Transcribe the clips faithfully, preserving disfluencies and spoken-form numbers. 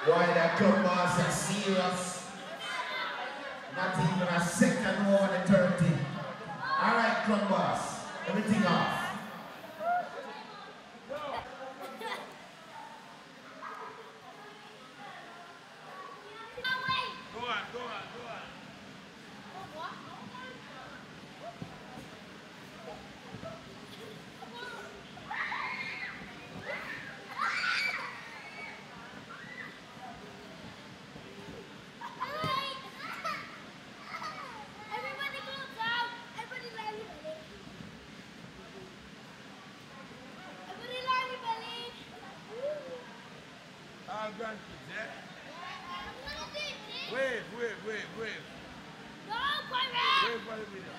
Why that club boss is serious? Not even a second more than thirty. Alright, club boss. Everything off. Go on, go on, go on. All grandkids, yeah? Wave, wave, wave, wave. No, Wave for the video.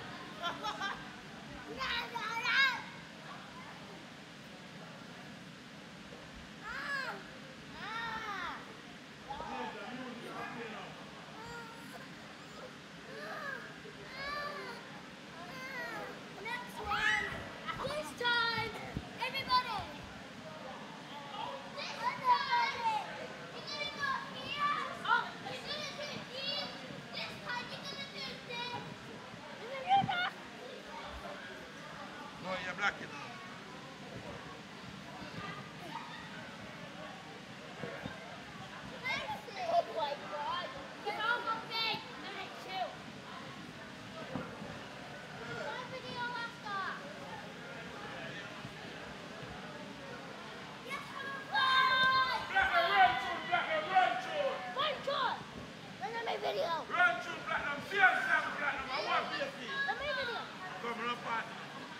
No, you're blocking. Oh my God! Get off of me! I'm gonna shoot. One video after. Yes, Black and run through, black and run through. one shot. That's not my video. Run through, black and serious time, black and I want to be a feet. That's my video. Come on, party.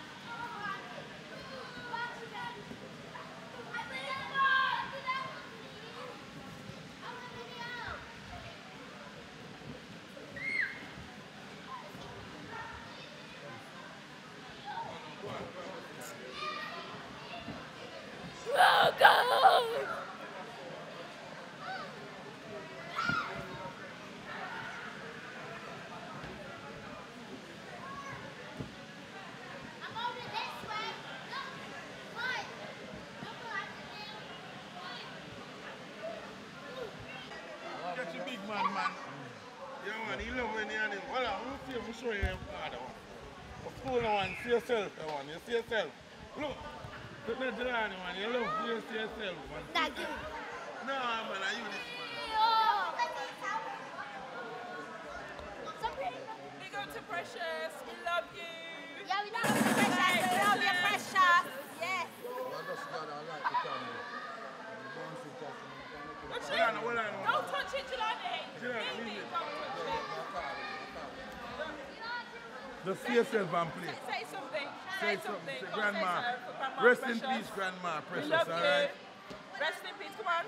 Oh God! I'm over this way. Look, one. Look what I can do. Get your big man, man. Yeah, man, he love when you're on him. Hold on, I'm going to show you him harder one. Of course, one, see yourself, one. You see yourself. Look. Look at the line, man. You love you see yourself, man. Thank you. No, man, I use this, man. Big up to Precious, we love you. Yeah, we love you, Precious. We love you, Precious. Yes. What's Hold on, hold on. Don't touch it, Jelani. Jelani, Leave leave it, it. don't touch Just see yourself and play. it. Say something. Say Say something. something. Say, Come on, Grandma. say something for Grandma Rest in Precious. peace, Grandma We Precious, love all you. right? Rest in peace, come on.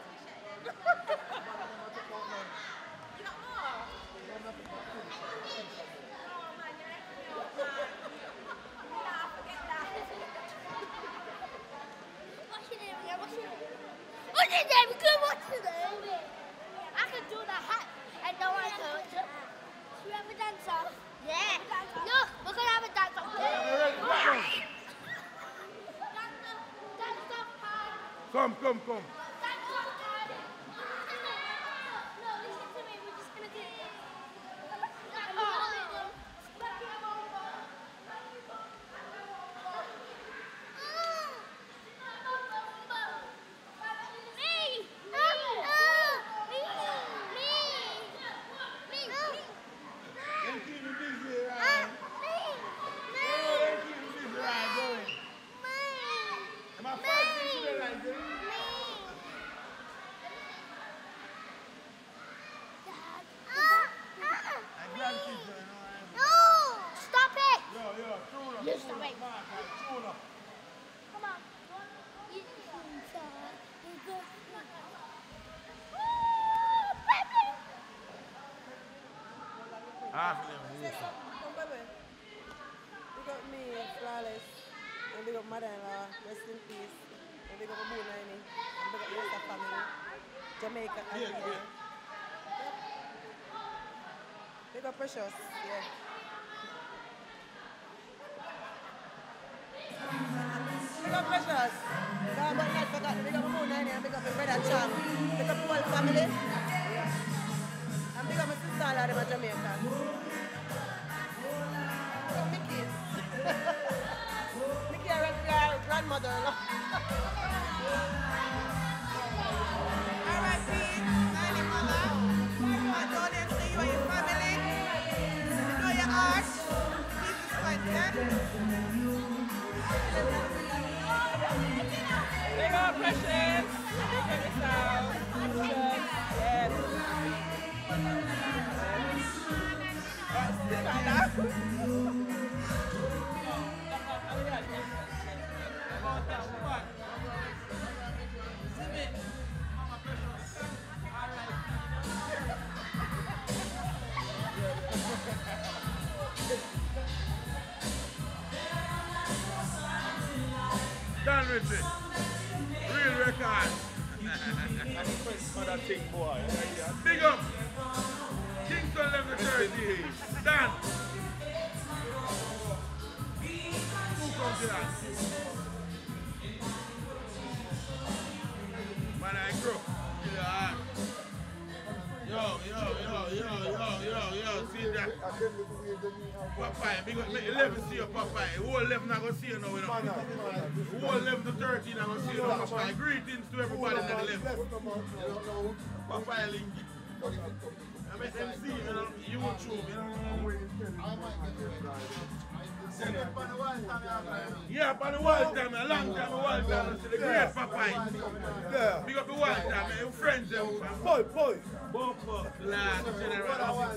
What's your name again? What's your name? What's your name? Good, what's your name? I can do the hat and no one can. Should we have a dance off? Yeah. Look, we're going to have a dance off. Dance off time. Come, come, come. Dance off time. No, listen to me. We're just going to do it. Them keep me busy, right? Oh, them keep me busy, right, going. Am I fighting today, like this? And grandkids, you know, right? Stop it! Yo, yo, tune up. You stop it. Mark, tune up. Come on. You inside. You go. Half of them, yes. Come, baby. Big up me, Flawless. And big up mother-in-law, rest in peace. And big up Abu Niney. And big up the rest of family. Jamaica and Yeah, here. yeah. Big up Precious, yeah. Big up Precious. Big up, but not forgot, big up Abu Niney and big up my brother Cham. Big up the whole family. R I P, Niney mother. Condolences to you and your family. You know your heart. Keep it sweat, Big up, Precious. Big up yourself. Yes. Right, sit back now. Done with it. Real record. Mother thing, boy. Big up. Kingston level thirteen. Done. Who comes to that? Man, I grew. Yeah. Yo, yo, yo, yo, yo, yo, yo, see that? Popeye, big up, eleven see you, Popeye. Who eleven I go see you now, you know? Who eleven to thirteen I go see you now, Popeye. Greetings to everybody in the eleven. Popeye link. I make them see, you know, YouTube, you know. Yeah, upon the wild time, a long time, a wild time, I see the great Popeye. Yeah. Big up the wild time, your friends, them. Boy, boy. Bumper, lad, general.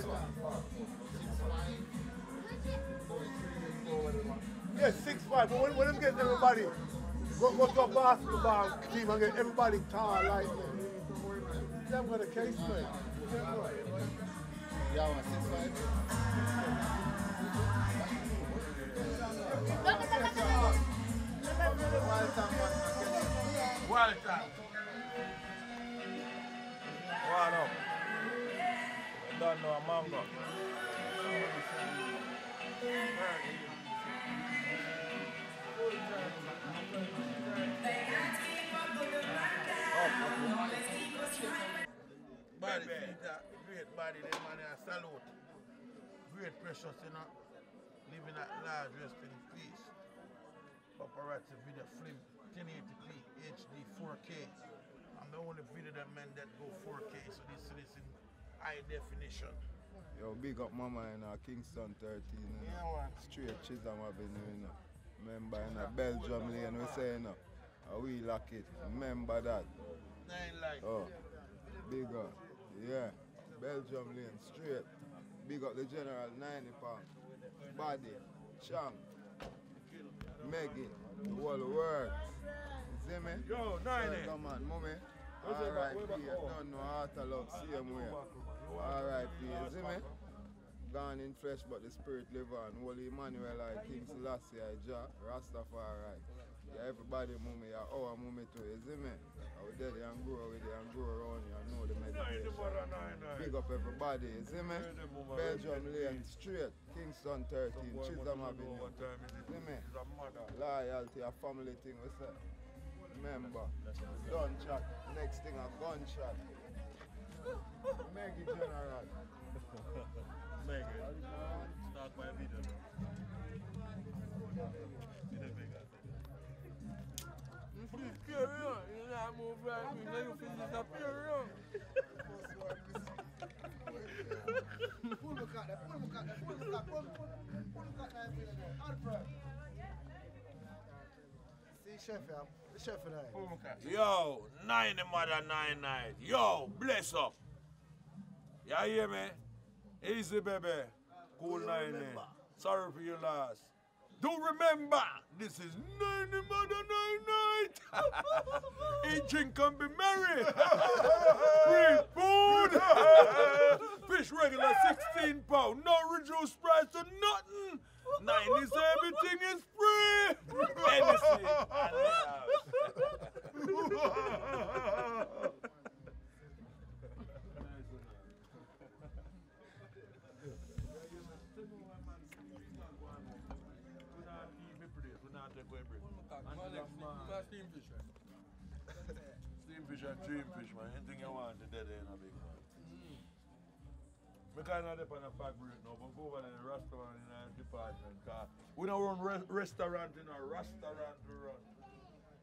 Yeah, six five. But when, when them get everybody, go, go to a basketball team and get everybody tall like me. Them got a case, man. Yeah, one, six, five. Wild time. One up. Don't know a mango. Body, Peter, great body, them man, I salute. Great precious, you know. Living at large, rest in peace. Paparazzi video film, ten eighty p, H D, four K. I'm the only video that man that go four K, so this is in high definition. Yo, big up mama in uh, Kingston thirteen, you know. Yeah, man. Straight Chisholm Avenue, you know. Remember in uh, Belgium lane, we say, you know. Uh, we lock it. Remember that. Nine light. Oh, big up. Yeah, Belgium lane, straight. Big up the general, ninety pound. Body, Chang, Maggie, the whole world. You see me? Yo, Niney. So, come on, mommy. R I P, I don't know how to love, same way. R I P, you see me? Gone in flesh, but the spirit live on. Holy Emmanuel, I King Selassie, I Jah, Rastafari. Yeah, everybody, mommy, yeah, our mommy too, you see me? I was there and grow with it and grow around you and know the meditation. Big up everybody, you see me? Belgium lane, straight, Kingston thirteen, Chisholm Avenue. See me? Loyalty, a family thing, we say. Remember, gunshot, next thing a gunshot. Maggie General. Maggie, start my video now. Carry on. You know, I move right. You know, you feel disappear on. Pull the cut, pull the cut, pull the cut, pull the cut. See, chef, yeah. The chef and I. Yo, nine mother nine night. Yo, bless up. You hear me? Easy baby. Cool nine. Sorry for your loss. Do remember, this is nine mother nine night. Eat, drink, and be merry. Free food. Fish regular sixteen pound. No reduced price to nothing. Nine is everything is free. Anything. Steam fish. Steam fish and dream fish, man. Anything you want, the dead ain't a big man. We kind of dip on a pack route now, but go over to the restaurant in our department. Cause we don't run re restaurant in a restaurant to run.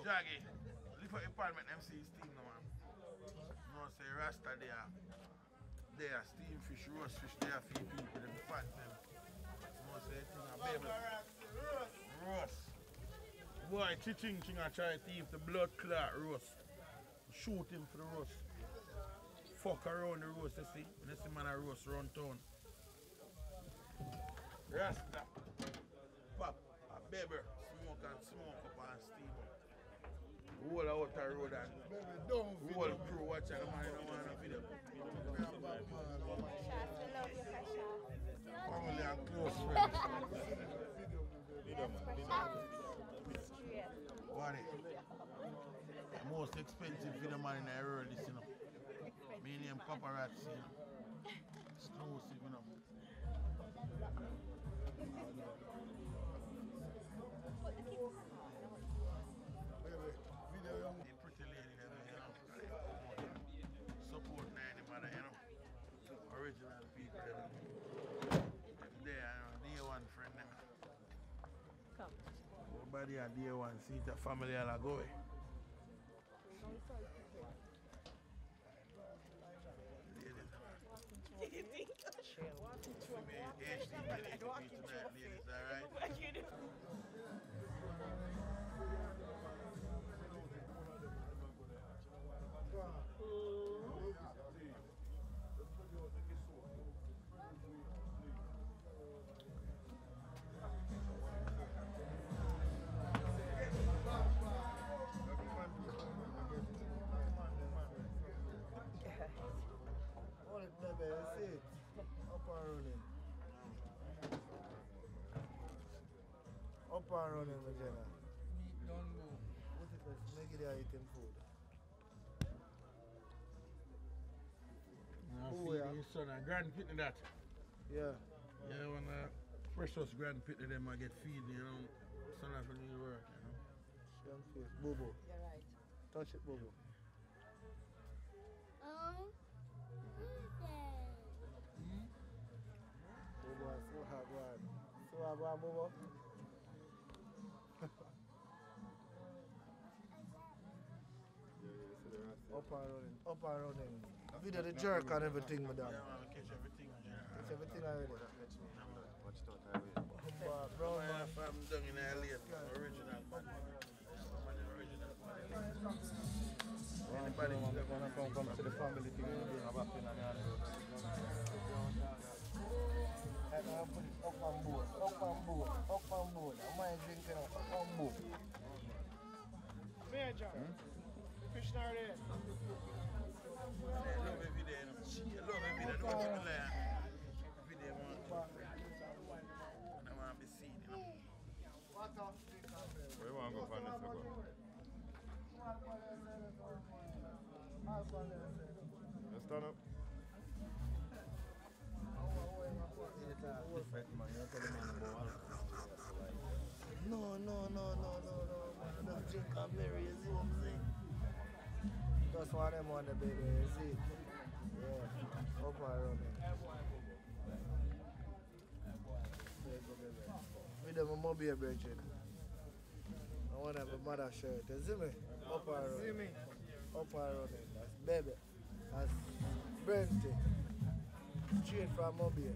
Jaggy, lift up your pan, make them see steam now, man. You know, say Rasta there. There, steam fish, roast fish, there feed people, them fat them. You know, say thing a baby. Roast. Boy, Chiching King I try to thief the blood clot roast. Shoot him for the roast. Fuck around the roast, you see. When you see man a roast around town. Rasta. Pop, a baby, smoke and smoke up and steam up. Whole out the road and whole crew watch and the man don't want to video. Family and close friends. What it? The most expensive video man in the world, this, you know. Me name Paparazzi, you know. Exclusive, you know. The pretty lady that you know, support Niney mother, you know. Original people, you know. There, you know, day one friend, you know. Come. Everybody at day one, see the family all go away. Up and running, Vagina. Don't go. What is this? Make it eating food. Now feed his son and grand pitney that. Yeah. Yeah, when uh, precious grand pitney them I get feed, you know, son of need work, you know. Young face. Bobo. You're right. Touch it, Bobo. Um, Bobo, so hard, one. So hard, one, Bobo. Up and running, up and running. Video the jerk and everything, madam. Yeah, man, catch everything, man. Catch everything already. Watch it out, highway. Brown Man, man. I'm down in L A, original man. Man, original man. Anybody When I come, come to the family thing, we're doing a back in and all. And I put it up and board, up and board, up and board. I mind drinking up and board. Major. Fish not there. I love every day, you know. I love every day, don't give me lie. Every day, I want to I want to be seen, you know. Where you want to go find this one? You stand up. No, no, no, no, no, no. Man, don't drink and marry, you see what I'm saying? Just one of them on the baby, you see? Yeah, up and running. With them, I'm going to be a virgin. I want to have a mother shirt, you see me? Up and running. See me? Up and running. That's baby. That's Brenty. Straight from Mobile.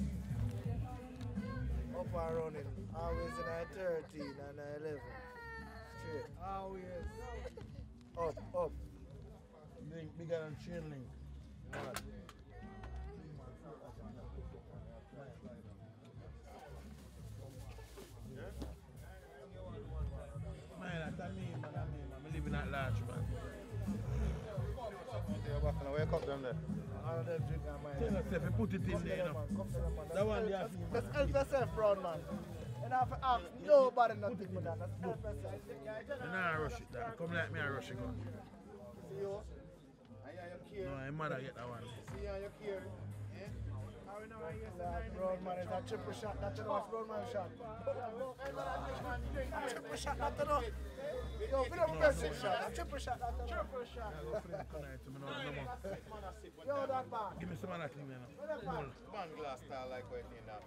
Up and running. Always in a thirteen and a eleven. Straight. Always. Up, up. Link bigger than chain link. What? Man, that's me, man, that's me, man. I'm living at large, man. Where you cut them there? All of them drink and Tell mine. yourself, you put it in there, you know. That one there, for you, Let's man. help yourself, brown man. You don't have to ask nobody nothing but that. Let's help yourself. You know, rush it down. Come like me, I rush it gun. See you? I hear you No, care. your mother get that one. See you, you care. Eh? That brown man is a triple shot, not enough brown man shot. Triple shot, not enough. Yo, we don't press it shot. A triple shot, not enough. Triple shot. I go friend tonight to me, no, no more. Yo, that man. Give me some of that thing, you know. Cool. Man glass style like what you need that.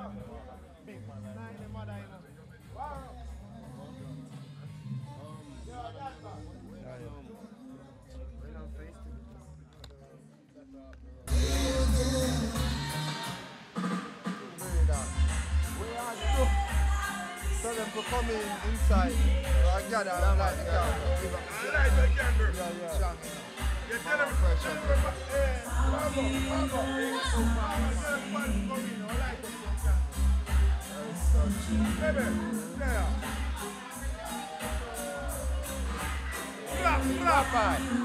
Big man. Nine, the mother, you know. Wow. Tell them to come in inside. I gather and light the candle. Light the candle. Yeah, yeah. Strong, you know. You tell them, tell them, eh, Margo, Margo, eh, tell them, come in, or light up your candle. Baby, there. Clap, clap, bye.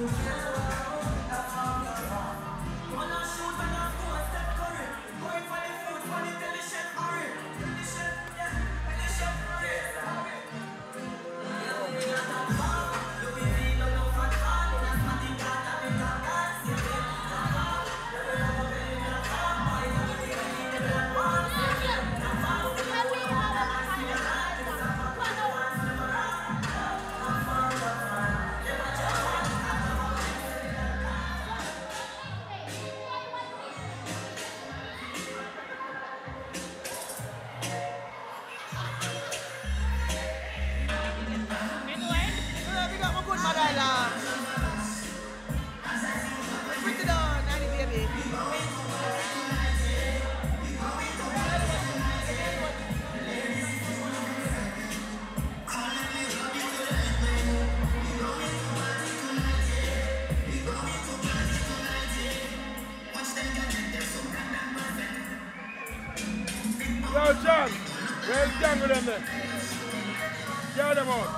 Yo, John, where's the gang with them then? Get them out.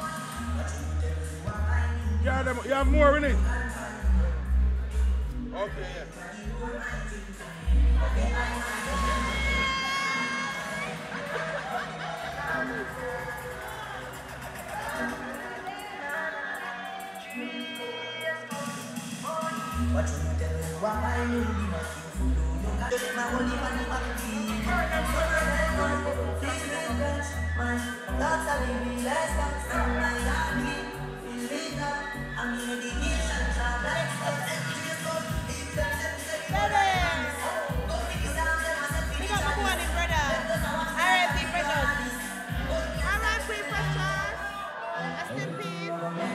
Get them out. You have more in it? Okay, yeah. But you tell me why you need my food. You got my only money back. My thoughts are living less than some my army. Feeling up, I'm in medication. We got my morning, brother. R I P Precious. R I P Precious. Rest in peace.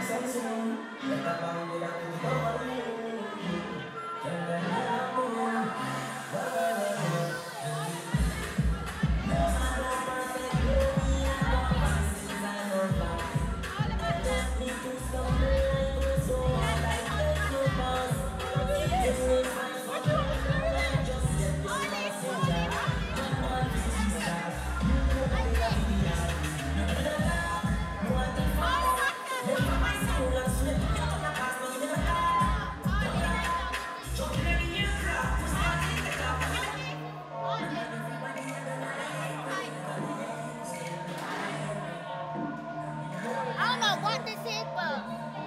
I don't know what this is, but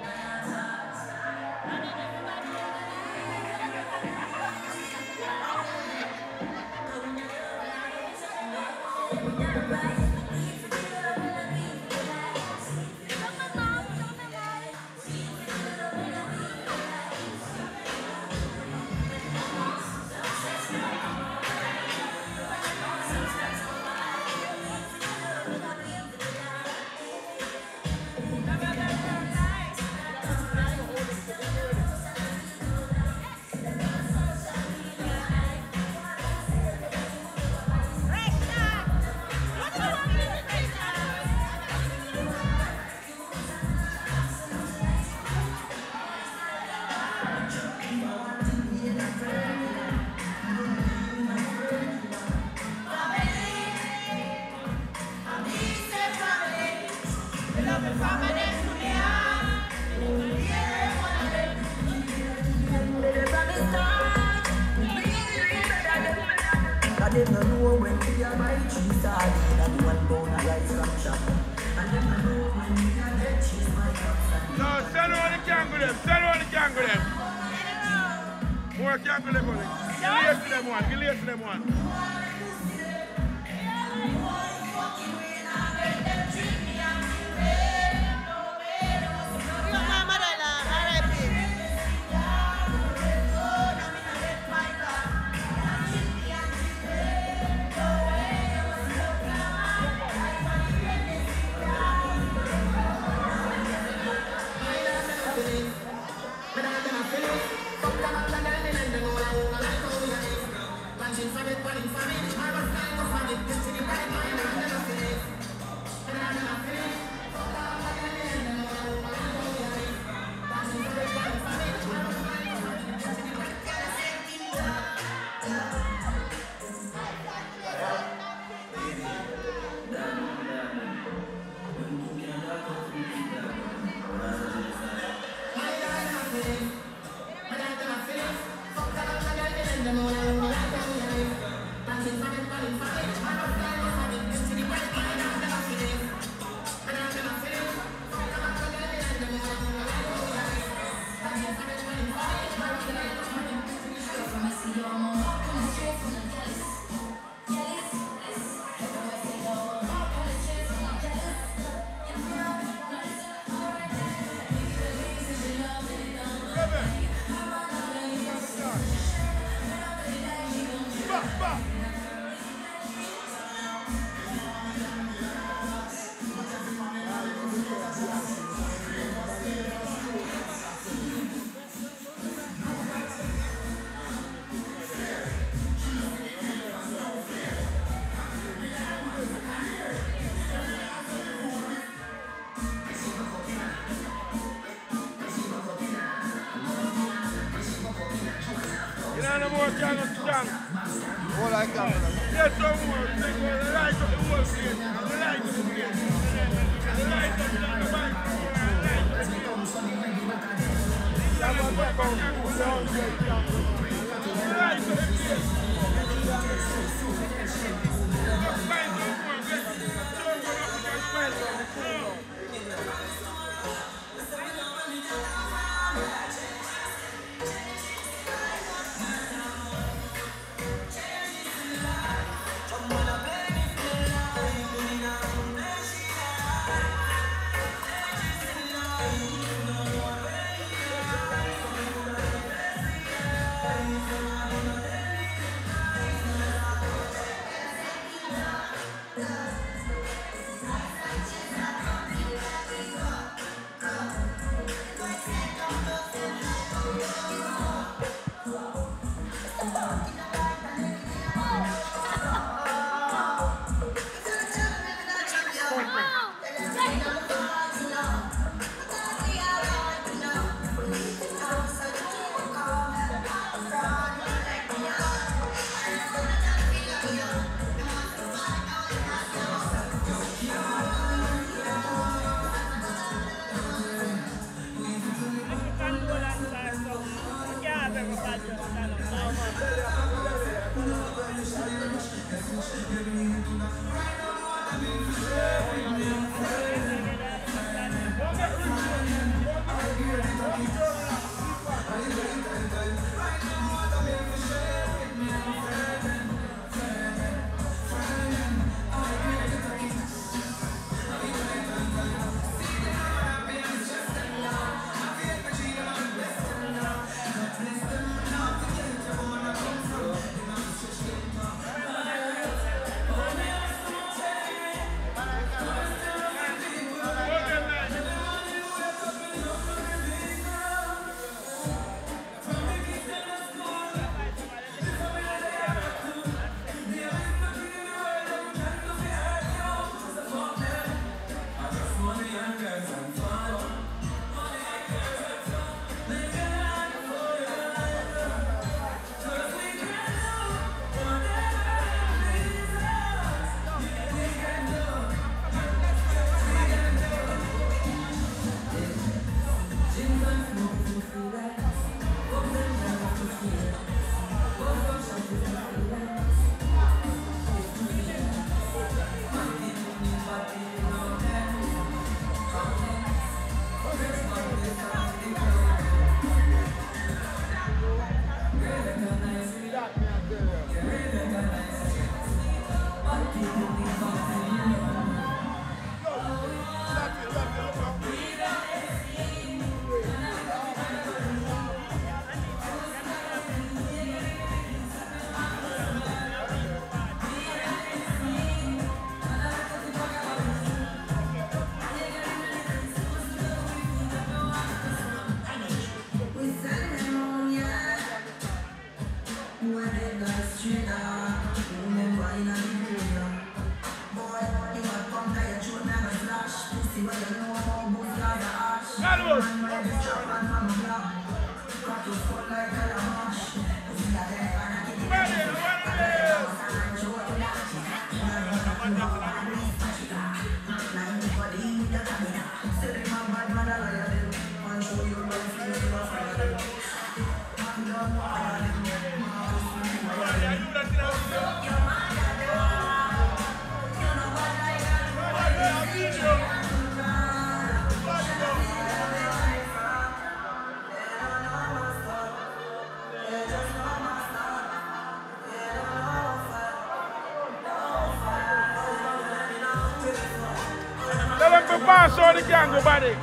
Them no know when we are my cheese are and one bone of rice from shop. And them no know when we are dead cheese my cups. No, send on the gang with them, send on the gang with them. More gang with them on it. Relate to them one, relate to them one. Punching for it, running for it. All I can. Yes, some more. They go to light up the whole place. And the light up the place. And the light up the light. I'm going to back on two hundred. The light up the place. Pass all the gang, buddy.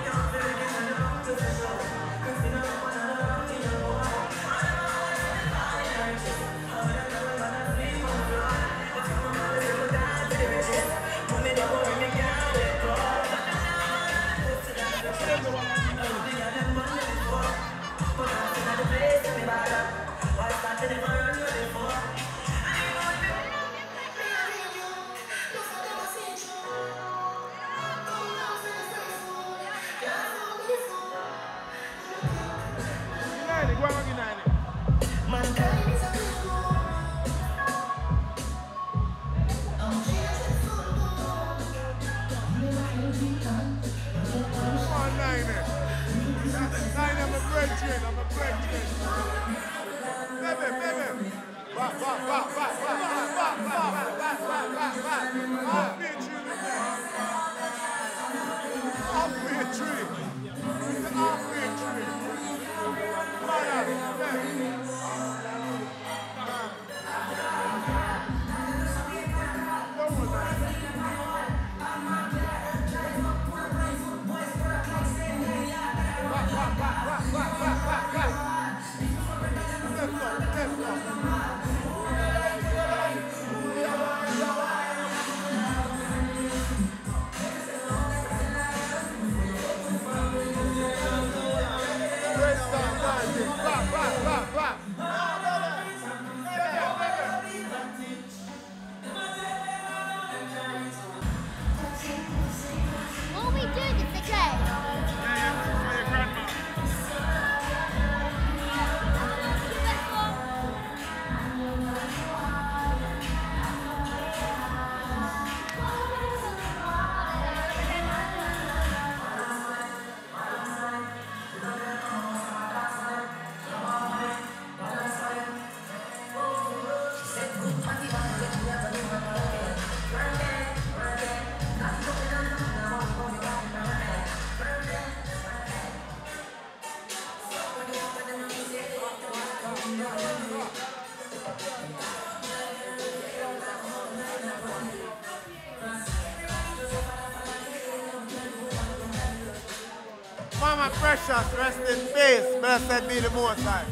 Mama precious, rest in peace. Blessed be the Most High.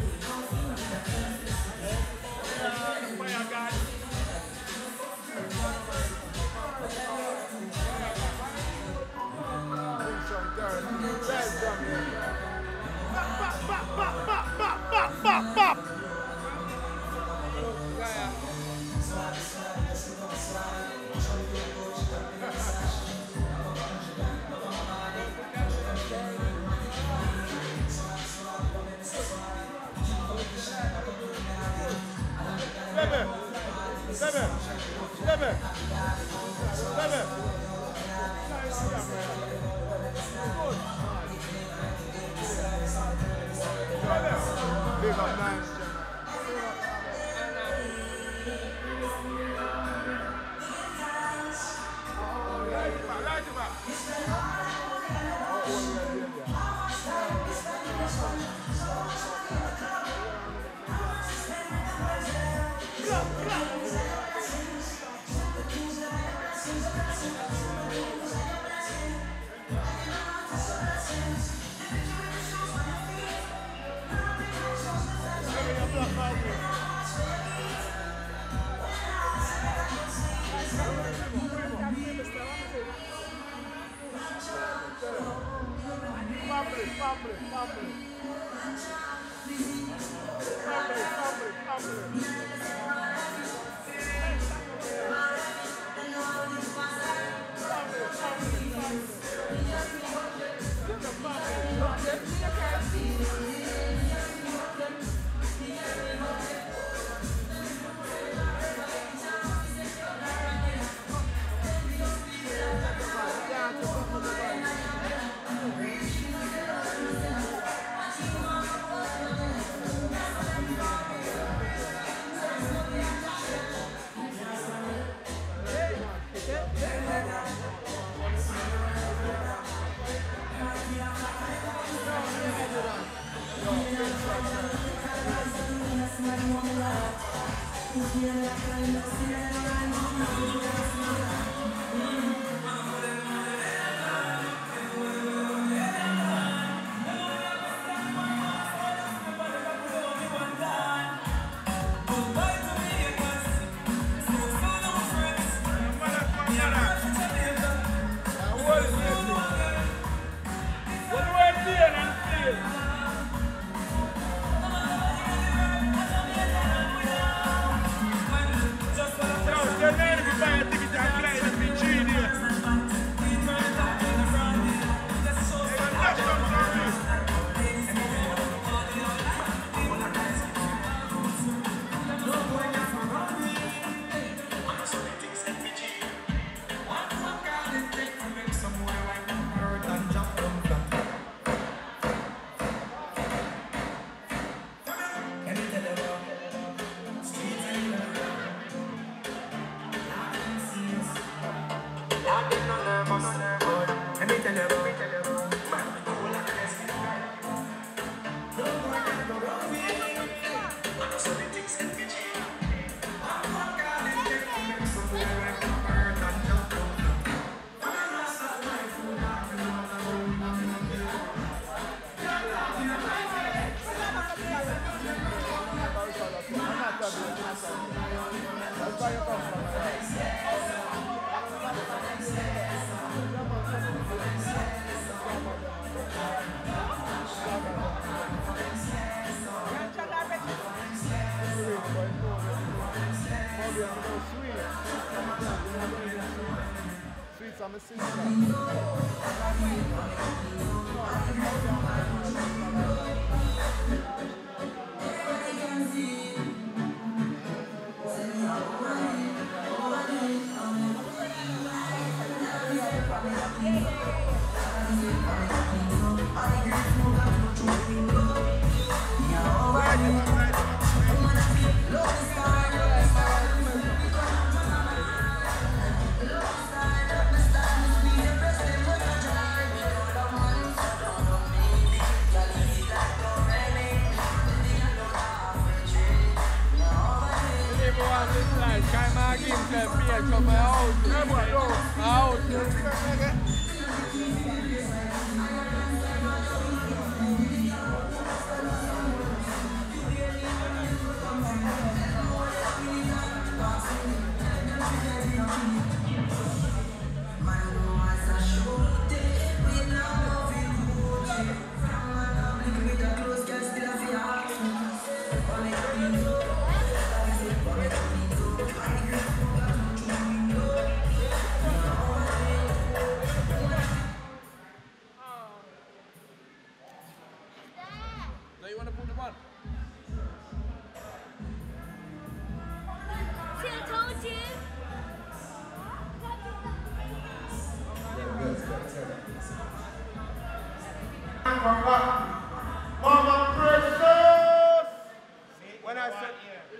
forgotten. Mama precious. When I said,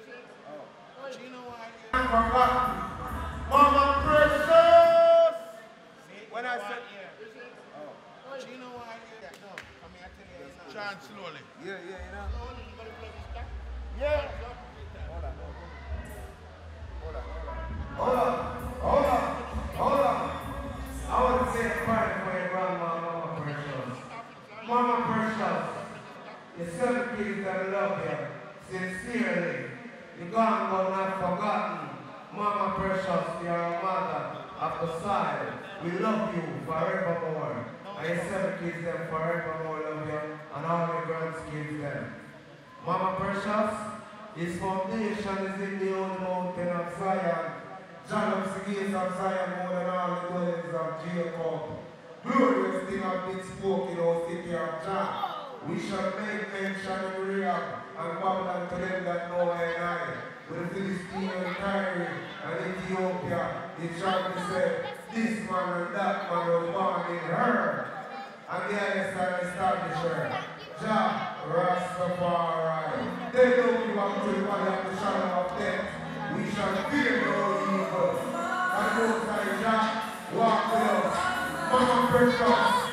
I'm forgotten. Mama precious. When I said, Chant slowly. yeah, yeah, you know. Yeah. Hold on, hold on, hold on, hold on. I want to say a prayer for your grandma, Mama Precious. Mama Precious, the seven kids that love you sincerely. You gone but not forgotten. Mama Precious, you're a mother of the side. We love you forevermore. And your seven kids them forevermore love you, and all the grandkids them. Mama Precious, his foundation is in the old mountain of Zion. John of the gates of Zion more than all the dwellings of Jacob. Glorious thing of been spoken, O city of Jah. We shall make mention in Rehab and Babylon to them that know I and I. With the Philistine and Tyre and Ethiopia, it shall be said, this man and that man was born in her. And the highest and established her. Jah Rastafari. They know we walk through the valley of the shadow of death. We shall fear no evil. And those like Jah walk with us. Mama Precious.